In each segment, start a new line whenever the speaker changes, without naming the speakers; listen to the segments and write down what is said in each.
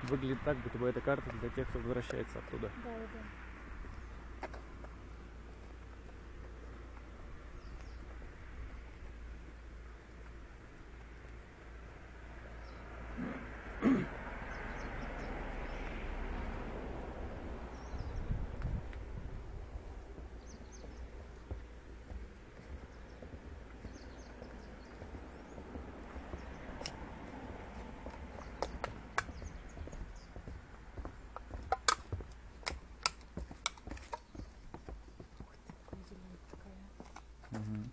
выглядит так, будто бы эта карта для тех, кто возвращается оттуда.
Да, да.
Угу.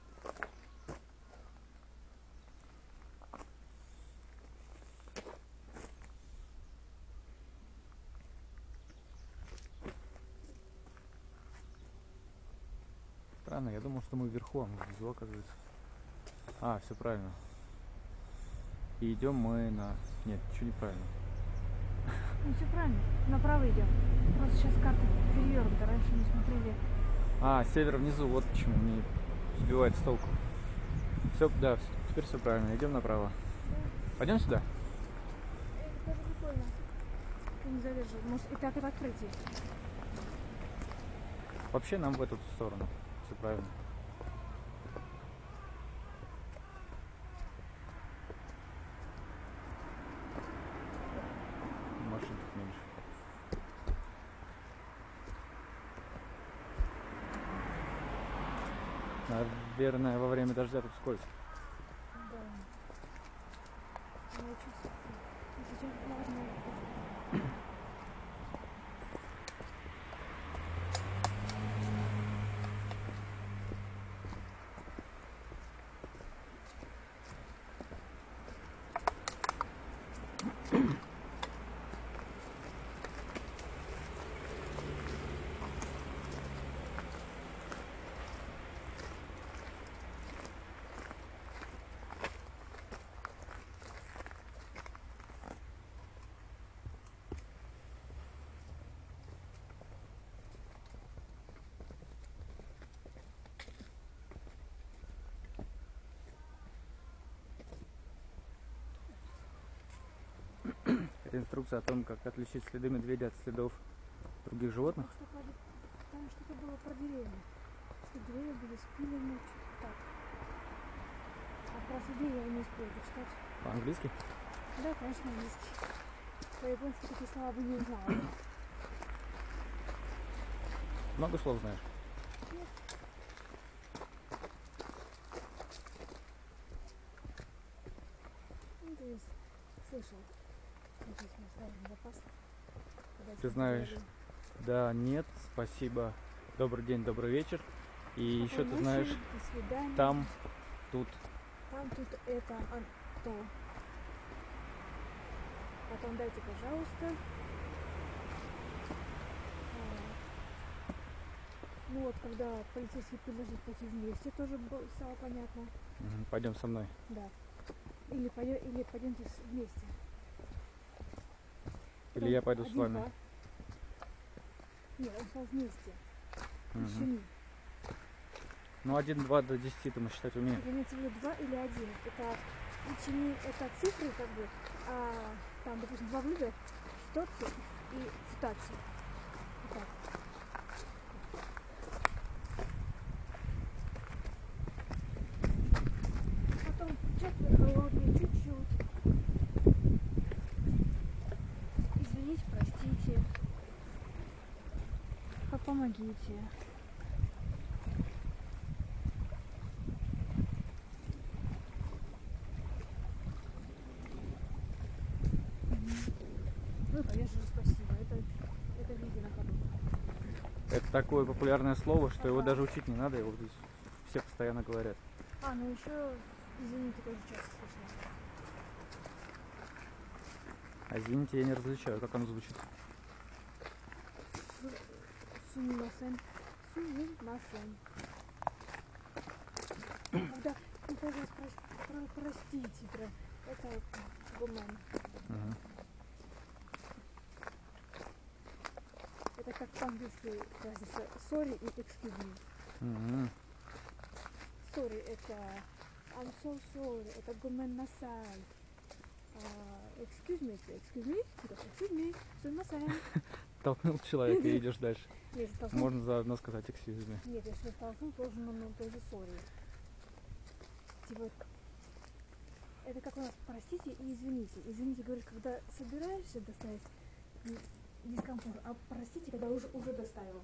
Странно, я думал, что мы вверху, а мы внизу, оказывается. А, все правильно. И идем мы на... Нет, ничего неправильно.
Ну все правильно, направо идем. Просто сейчас карта перевернута, раньше не смотрели.
А, север внизу, вот почему не сбивает с толку. Все, да, теперь все правильно. Идем направо.
Да.
Пойдем сюда?
Это тоже прикольно. Ты не задержишь. Может и так пройти.
Вообще нам в эту сторону. Все правильно. Машин тут меньше. Наверное, во время дождя тут скользко.
Да. Я чувствую. Сейчас влажно.
Это инструкция о том, как отличить следы медведя от следов других животных.
Там что-то было про деревья. Что деревья были спилены, что-то так. А про следы я не успела почитать.
По-английски?
Да, конечно, английский. По-японски такие слова бы не узнала.
Много слов знаешь?
Нет. Ну, то есть слышал. Здесь мы ставим запас.
Ты знаешь, да, нет, спасибо, добрый день, добрый вечер. И еще ты знаешь,
до свидания.
там, тут.
Там, тут, это, то. Потом дайте, пожалуйста. Ну вот, когда полицейский предложил пойти вместе, тоже стало понятно.
Пойдем со мной.
Да. Или пойдемте вместе.
Или я пойду с вами.
1, 2. Нет, он сказал вместе.
Угу.
Ищи.
Ну, 1, 2 до 10 мы считать умеем.
Это имеется в виду 2 или 1. Это учени, это цифры, как бы, а там, допустим, 2 блюда, ситуация и ситуация. Итак. Потом 4 холодные чуть-чуть. Извините, простите. Помогите. Ну, конечно же, спасибо. Это везде на ходу.
Это такое популярное слово, что его даже учить не надо, его здесь все постоянно говорят.
А, ну еще, извините, тоже часто слышно.
А извините, я не различаю, как оно звучит.
Сумимасен. Сумимасен. Когда ты тоже простите, это гумен.
Угу.
Это как по-английски разница sorry и excuse me.
Угу.
Sorry это I'm so sorry, это гомен насай. Excuse me, excuse me, excuse me, сумасай.
Толкнул человека и идешь дальше.
Нет, если толкнул,
Можно заодно сказать excuse me.
нет, если толкнул, должен он тоже sorry. Типа, это как у нас простите и извините. Извините, говоришь, когда собираешься доставить дискомфорт, а простите, когда уже доставил.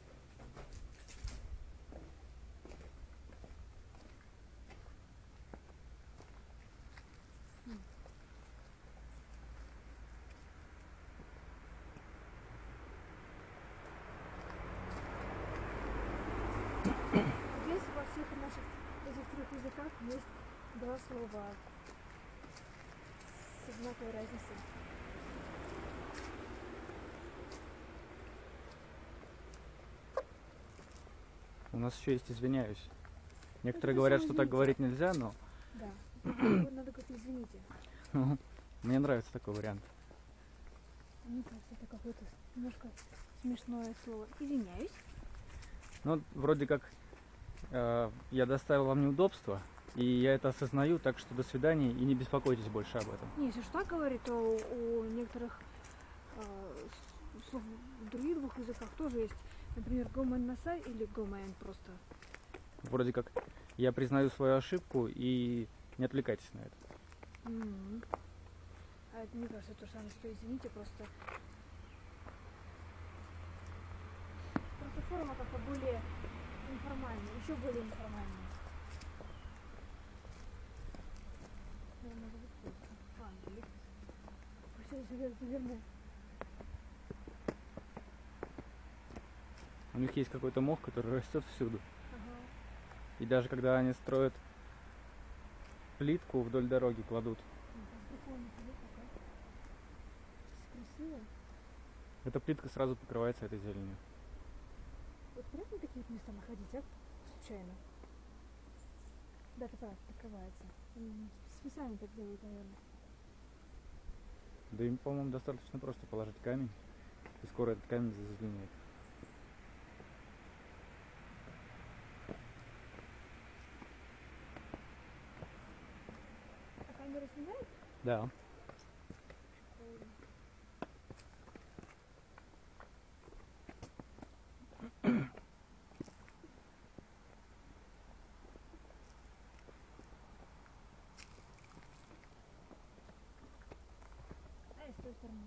Здесь во всех наших этих трех языках есть два слова с одинаковой разницей.
У нас еще есть извиняюсь. Некоторые
Это
говорят,
самое
что так
извините.
говорить нельзя, но
Да. Надо говорить извините.
мне нравится такой вариант.
Мне кажется, это какое-то немножко смешное слово. Извиняюсь.
Ну, вроде как я доставил вам неудобства, и я это осознаю, так что до свидания и не беспокойтесь больше об этом.
Не, если уж так говорить, то у некоторых слов в других двух языках тоже есть. Например, гомен насай или гомен просто.
Вроде как я признаю свою ошибку и не отвлекайтесь на это.
А это, мне кажется, то же самое, что извините, просто форма как-то более информальная, еще более информальная. Наверное, зовут просто. Вообще живет, наверное.
У них есть какой-то мох, который растет всюду.
Ага.
И даже когда они строят плитку вдоль дороги, кладут.
Прикольно, такая. Красиво.
Эта плитка сразу покрывается этой зеленью.
Вот приятно такие вот места находить, а? Случайно. Да, такая покрывается. Специально так делают, наверное.
Да им, по-моему, достаточно просто положить камень, и скоро этот камень зазеленеет.
А камера снимает?
Да.
А, и с той стороны.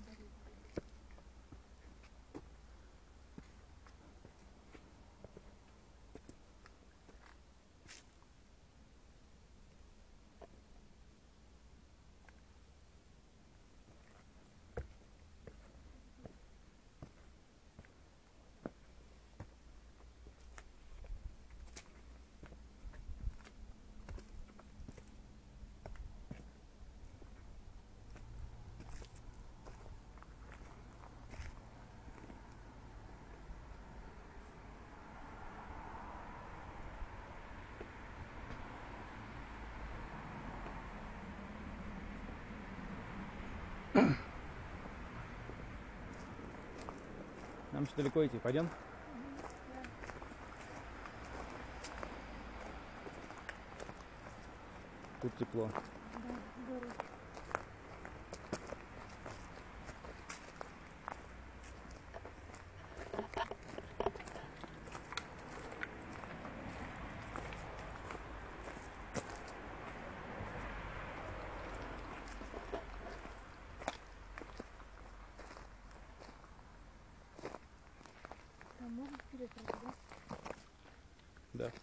Нам еще далеко идти, пойдем?
Да.
Тут тепло.
Да, здорово. Там можно вперед пройти, да?
Да.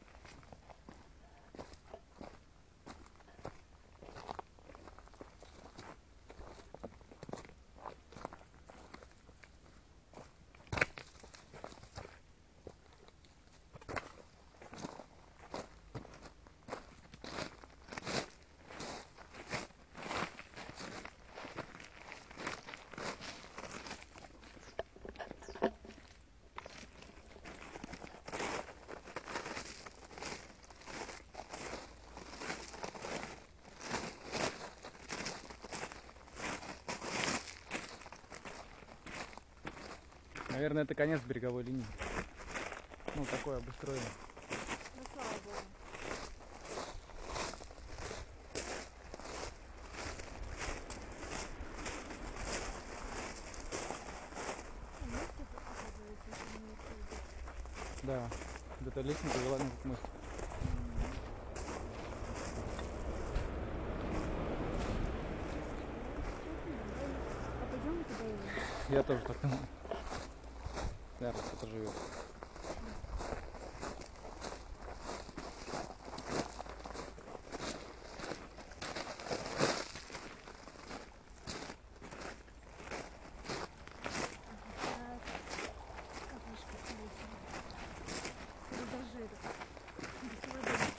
Наверное, это конец береговой линии. Ну, такой обустроенный.
Ну, слава богу.
эта лестница вела на этот мостик.
А пойдем туда и...
Я тоже так думаю. Наверное, кто-то живет.
Кафешка весело. Или даже это... веселый дом.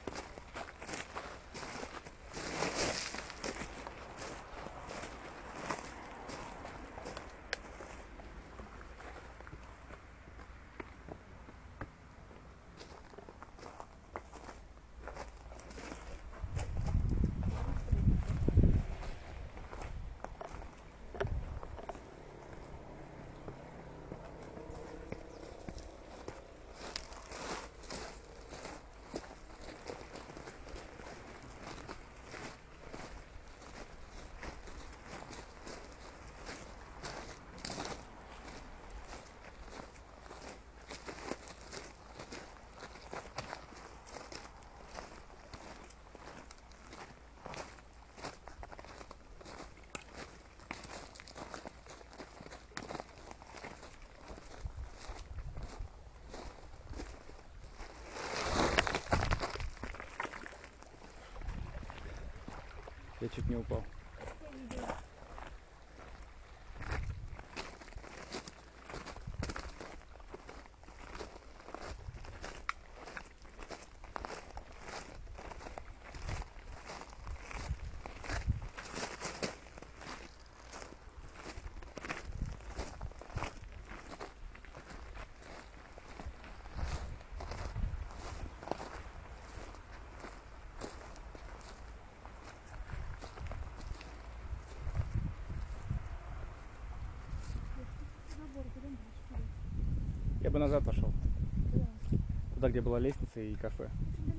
Я чуть не упал.
Я видела. Забор, куда дальше?
Я бы назад пошел.
Куда?
Туда, где была лестница и кафе.
Очень